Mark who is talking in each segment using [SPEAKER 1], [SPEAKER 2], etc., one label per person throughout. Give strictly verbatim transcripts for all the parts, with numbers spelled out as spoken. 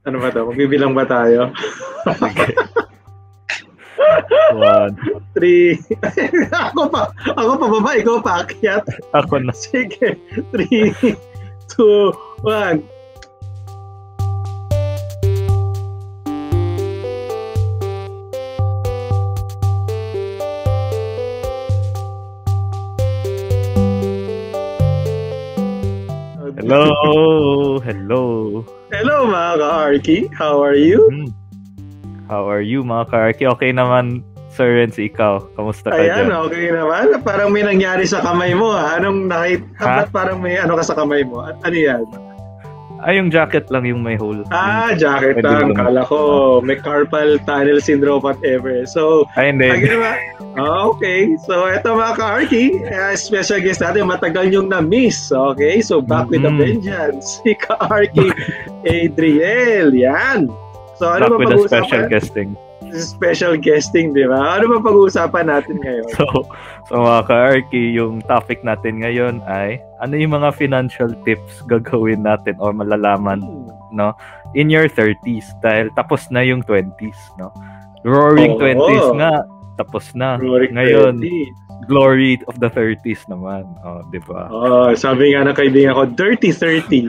[SPEAKER 1] Ano ba to? Magbibilang ba tayo?
[SPEAKER 2] Sige. One.
[SPEAKER 1] Three. ako pa. Ako pa baba. Ikaw pa akyat.
[SPEAKER 2] Ako na.
[SPEAKER 1] Sige. Three, two, one.
[SPEAKER 2] Hello! Hello!
[SPEAKER 1] Hello mga ka-Arky! How are you?
[SPEAKER 2] Hmm. How are you mga ka-Arky? Okay naman, Sir Renz, ikaw. Kamusta ka
[SPEAKER 1] Ayan,
[SPEAKER 2] dyan?
[SPEAKER 1] okay naman. Parang may nangyari sa kamay mo. Ha? Anong nakita? Ba't parang may ano ka sa kamay mo? Ano yan?
[SPEAKER 2] Ay, yung jacket lang yung may hole.
[SPEAKER 1] Ah, jacket lang. Kala ko may carpal tunnel syndrome, whatever. So,
[SPEAKER 2] ay, hindi.
[SPEAKER 1] Ah, okay. So, eto mga ka-Arky, uh, special guest natin, matagal yung na-miss. Okay? So, back mm-hmm. with a vengeance. Si ka-Arky Adriel. Yan. So, ano
[SPEAKER 2] back
[SPEAKER 1] ba
[SPEAKER 2] with a special guesting.
[SPEAKER 1] Special guesting, di ba? Ano ba pag-uusapan natin ngayon?
[SPEAKER 2] So, so mga ka-Arky, yung topic natin ngayon ay ano yung mga financial tips gagawin natin or malalaman, hmm. no? In your thirties, dahil tapos na yung twenties, no? Roaring oh, twenties oh. nga, tapos na. Roaring ngayon, twenties. Glory of the thirties naman. Oh, di ba?
[SPEAKER 1] Oh, sabi nga ng kaibigan ko, dirty thirty.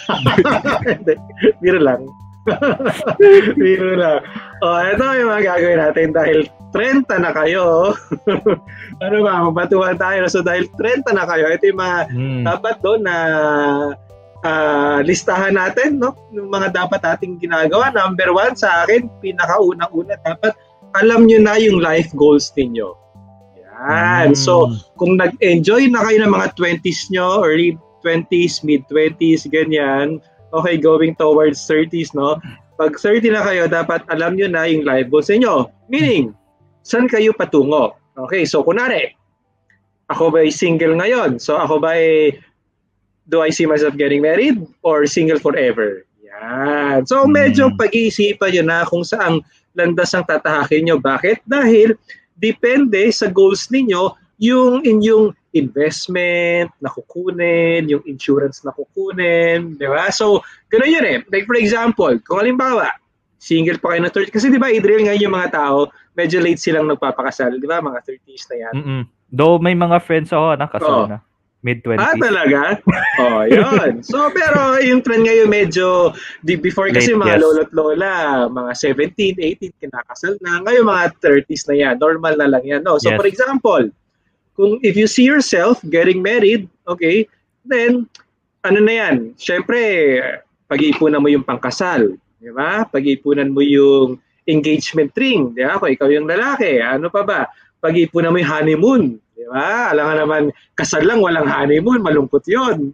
[SPEAKER 1] Biro lang. Biro lang. Oh, ito yung mga gagawin natin dahil thirty na kayo. Ano ba, mabatuhan tayo. So dahil thirty na kayo, ito yung mga hmm. dapat doon na uh, listahan natin, no? Yung mga dapat ating ginagawa. Number one, sa akin, pinakaunang-una, dapat alam nyo na yung life goals ninyo. Yan. Hmm. So, kung nag-enjoy na kayo ng mga twenties nyo, early twenties, mid-twenties, ganyan, okay, going towards thirties, no? Pag thirty na kayo, dapat alam nyo na yung life goals ninyo. Meaning, saan kayo patungo? Okay, so kunwari, ako ba ay single ngayon? So ako ba ay, do I see myself getting married or single forever? Yan. So medyo pag-iisipan nyo na kung saang landas ang tatahakin nyo. Bakit? Dahil depende sa goals ninyo yung inyong investment na kukunin, yung insurance na kukunin, di ba? So, gano'n yun eh. Like for example, kung halimbawa, single pa kayo na thirty, kasi di ba, Adriel, ngayon yung mga tao, medyo late silang nagpapakasal, di ba? Mga thirties na yan.
[SPEAKER 2] Mm-mm. Though may mga friends ako na kasal oh. na. mid-twenties.
[SPEAKER 1] Ah, talaga? Oh, yun. So, pero yung trend ngayon medyo, di, before kasi late, mga yes. lolo't lola, mga seventeen, eighteen, kinakasal na. Ngayon mga thirties na yan. Normal na lang yan. No? So, yes. For example, kung if you see yourself getting married, okay, then, ano na yan? Siyempre, pag-iipunan mo yung pangkasal. Di ba? Pag-iipunan mo yung engagement ring. Di ba? Kung ikaw yung lalaki, ano pa ba? Pag-iipunan mo yung honeymoon. Di ba? Alam nga naman, kasal lang, walang honeymoon, malungkot yun.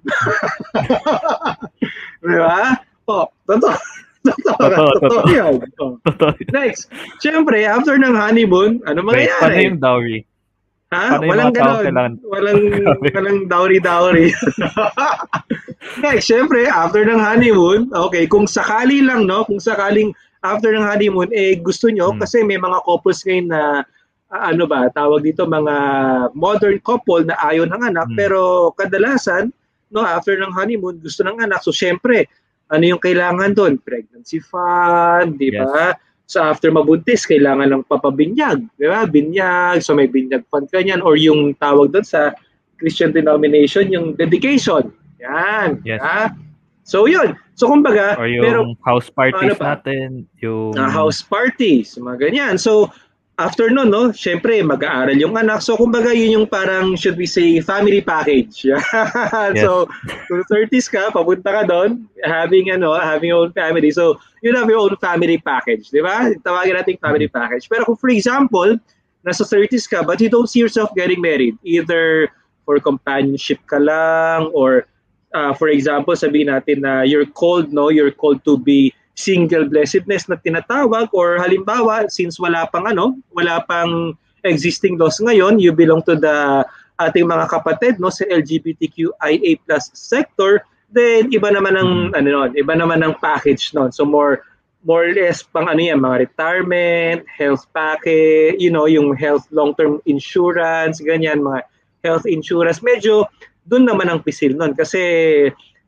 [SPEAKER 1] Di ba? O, totoo. Totoo, totoo yan. Next, siyempre, after ng honeymoon, ano mangyayari?
[SPEAKER 2] Paano yung dowry?
[SPEAKER 1] Ha? Paano walang gano'n. Walang, walang dowry-dowry. Next, siyempre, after ng honeymoon, okay, kung sakali lang, no, kung sakaling after ng honeymoon, eh, gusto nyo, hmm. kasi may mga couples ngayon na Uh, ano ba, tawag dito mga modern couple na ayaw ng anak, hmm. pero kadalasan, no, after ng honeymoon, gusto ng anak. So, syempre, ano yung kailangan doon? Pregnancy fund, di ba? Yes. So, after mabuntis, kailangan ng papabinyag, di ba? Binyag, so may binyag fund ka niyan, or yung tawag doon sa Christian denomination, yung dedication. Yan.
[SPEAKER 2] Yes.
[SPEAKER 1] Ha? So, yun. So, kumbaga,
[SPEAKER 2] or yung
[SPEAKER 1] pero,
[SPEAKER 2] house parties ano natin. Yung
[SPEAKER 1] uh, house parties, mga ganyan. So, after nun, no, syempre, mag-aaral yung anak. So, kumbaga, yun yung parang, should we say, family package. Yes. So, kung thirties ka, papunta ka doon, having, ano, having your own family. So, you have your own family package, di ba? Tawagin natin family package. Pero kung, for example, nasa thirties ka, but you don't see yourself getting married, either for companionship ka lang, or, uh, for example, sabihin natin na you're called, no, you're called to be single blessedness na tinatawag, or halimbawa since wala pang ano, wala pang existing laws ngayon, you belong to the ating mga kapatid, no, sa L G B T Q I A plus sector, then iba naman ang mm-hmm. ano nun, iba naman ang package noon. So more more or less pang ano yan, mga retirement, health package, you know, yung health long-term insurance, ganyan, mga health insurance, medyo doon naman ang pisil noon kasi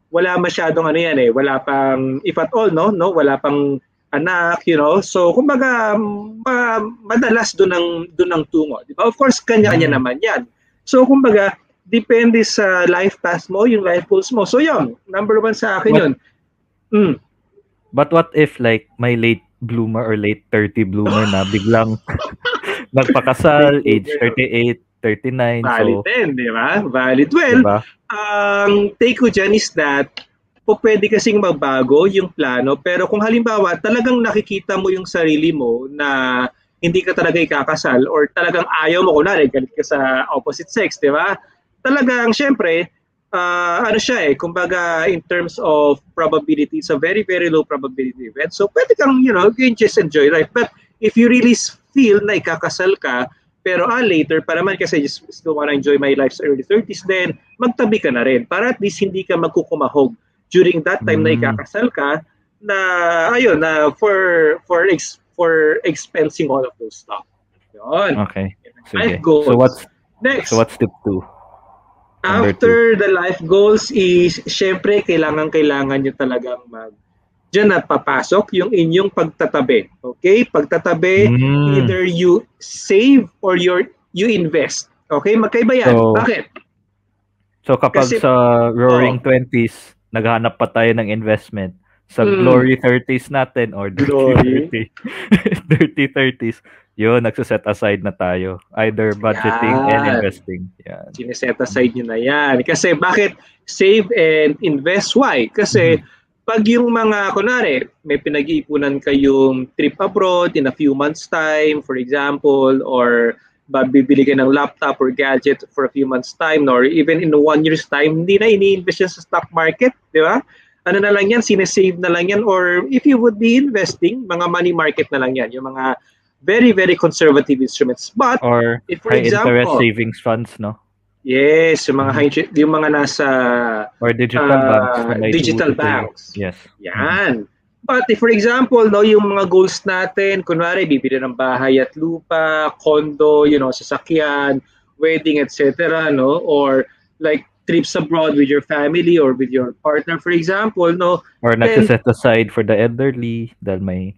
[SPEAKER 1] wala masyadong ano yan eh, wala pang, if at all, no, no, wala pang anak, you know, so kumbaga, ma, madalas doon ang, doon ang tungo, di ba? Of course, kanya-kanya naman yan. So, kumbaga, depende sa life path mo, yung life goals mo. So, yun, number one sa akin
[SPEAKER 2] But,
[SPEAKER 1] yun. Mm.
[SPEAKER 2] But what if, like, my late bloomer or late thirty bloomer na biglang nagpakasal, age thirty-eight, thirty-nine.
[SPEAKER 1] Valid
[SPEAKER 2] so,
[SPEAKER 1] din, di ba? Valid. Well,
[SPEAKER 2] diba?
[SPEAKER 1] ang take ko dyan is that po pwede kasing magbago yung plano, pero kung halimbawa talagang nakikita mo yung sarili mo na hindi ka talaga ikakasal or talagang ayaw mo, kunwari galit ka sa opposite sex, di ba? Talagang syempre, uh, ano siya eh, kumbaga in terms of probability, it's a very very low probability event. So pwede kang, you know, you can just enjoy life. But if you really feel na ikakasal ka, pero ah, later pa naman kasi just still wanna enjoy my life sa early thirties, then magtabi ka na rin para at least hindi ka magkukumahog during that time mm. na ikakasal ka na ayun na for for ex, for expensing all of those stuff. Yun.
[SPEAKER 2] Okay.
[SPEAKER 1] Life goals.
[SPEAKER 2] So what's
[SPEAKER 1] next?
[SPEAKER 2] So what's step two?
[SPEAKER 1] After the life goals is syempre kailangan kailangan niyo talagang mag diyan na papasok yung inyong pagtatabi. Okay? Pagtatabi, mm. either you save or you you invest. Okay? Magkaiba yan. So, bakit?
[SPEAKER 2] So kapag Kasi, sa roaring oh, twenties, naghanap pa tayo ng investment. Sa mm. glory thirties natin or dirty thirties, yun, nagsaset aside na tayo. Either budgeting yan. and investing. Yan.
[SPEAKER 1] Sineset aside nyo na yan. Kasi bakit save and invest? Why? Kasi mm-hmm. pag yung mga, kunwari, may pinag-iipunan kayong trip abroad in a few months time, for example, or bibili ka ng laptop or gadget for a few months time, or even in one year's time, hindi na ini-invest yan sa stock market, di ba? Ano na lang yan, sinesave na lang yan, or if you would be investing, mga money market na lang yan, yung mga very, very conservative instruments. But,
[SPEAKER 2] or
[SPEAKER 1] if for
[SPEAKER 2] high
[SPEAKER 1] example,
[SPEAKER 2] interest savings funds, no?
[SPEAKER 1] Yes, yung mga high, yung mga nasa
[SPEAKER 2] or digital
[SPEAKER 1] uh,
[SPEAKER 2] banks.
[SPEAKER 1] Digital banks.
[SPEAKER 2] Yes.
[SPEAKER 1] Yan. Mm-hmm. But if for example, no, yung mga goals natin, kunwari bibili ng bahay at lupa, condo, you know, sasakyan, wedding, et cetera, no, or like trips abroad with your family or with your partner, for example, no.
[SPEAKER 2] Or nagsaset aside for the elderly dahil may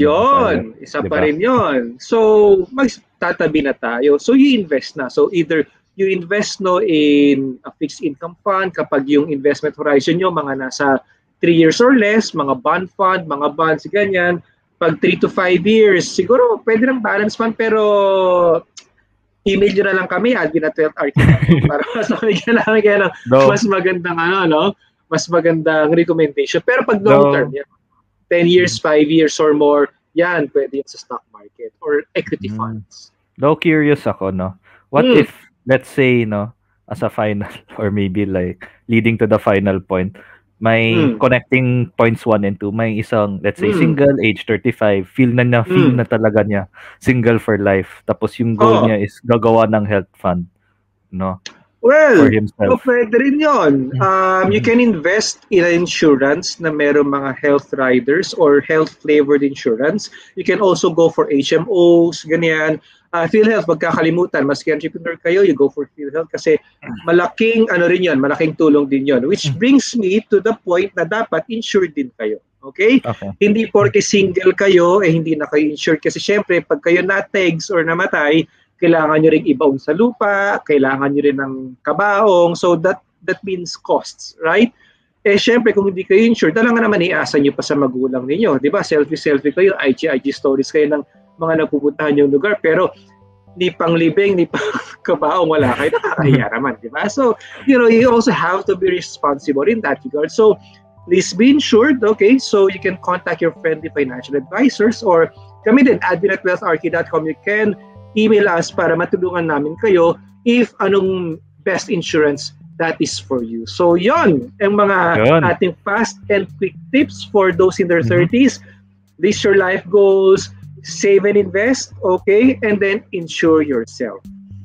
[SPEAKER 1] Yon, ano, isa diba? Pa rin yon. So, magtatabi na tayo. So, you invest na. So, either you invest no in a fixed income fund kapag yung investment horizon nyo, mga nasa three years or less, mga bond fund, mga bonds, ganyan. Pag three to five years, siguro pwede ng balance fund, pero email nyo na lang kami, admin at twelve R K para mas makikita namin kayo ng no. mas magandang ano, no? Mas magandang recommendation. Pero pag long no. term, yan, ten years, five years or more, yan, pwede yan sa stock market or equity mm. funds.
[SPEAKER 2] Though curious ako, no? What mm. if, let's say, no, as a final, or maybe like leading to the final point, may mm. connecting points one and two, may isang, let's say, mm. single, age thirty-five, feel na niya, feel mm. na talaga niya, single for life. Tapos yung goal oh. niya is gagawa ng health fund, no?
[SPEAKER 1] Well, so pwede rin yun. Um, you can invest in an insurance na meron mga health riders or health-flavored insurance. You can also go for H M Os, ganyan. Uh, PhilHealth, magkakalimutan. Maski entrepreneur kayo, you go for PhilHealth kasi malaking, ano rin yun, malaking tulong din yun. Which brings me to the point na dapat insured din kayo. Okay?
[SPEAKER 2] Okay.
[SPEAKER 1] Hindi porke single kayo, eh hindi na kayo insured. Kasi syempre, pag kayo na-tags or namatay, kailangan nyo rin ibaon sa lupa, kailangan nyo rin ng kabaong, so that that means costs, right? Eh syempre kung hindi kayo insured, talaga naman iasa nyo pa sa magulang ninyo, di ba? Selfie-selfie kayo, I G I G stories kayo ng mga napupuntahan yung lugar, pero ni pang libing, ni pang kabaong wala kayo, nakakahiya naman, di ba? So, you know, you also have to be responsible in that regard. So, please be insured, okay? So, you can contact your friendly financial advisors or kami din, admin at wealth r k dot com. You can email us para matulungan namin kayo if anong best insurance that is for you. So, yon ang mga yon. ating fast and quick tips for those in their mm-hmm. thirties. List your life goals, save and invest, okay? And then insure yourself.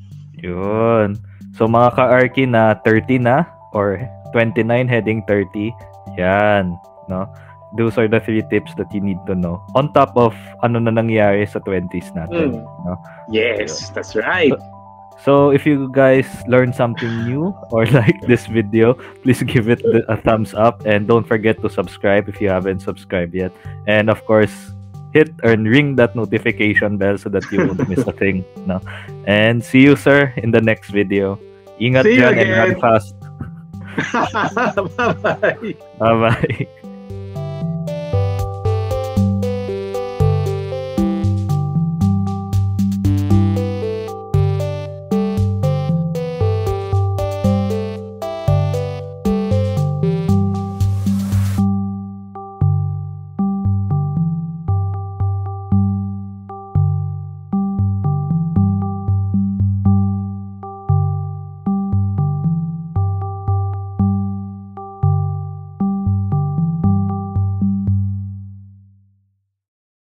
[SPEAKER 2] Yun. So, mga ka-Arky na thirty na or twenty-nine heading thirty, yan, no? Those are the three tips that you need to know. On top of ano na nangyari sa twenties natin. Mm. No?
[SPEAKER 1] Yes, so, that's right.
[SPEAKER 2] So, So if you guys learned something new or like this video, please give it a thumbs up, and don't forget to subscribe if you haven't subscribed yet. And of course, hit or ring that notification bell so that you won't miss a thing. No? And see you, sir, in the next video. Ingat dyan and run fast.
[SPEAKER 1] Bye-bye.
[SPEAKER 2] Bye-bye.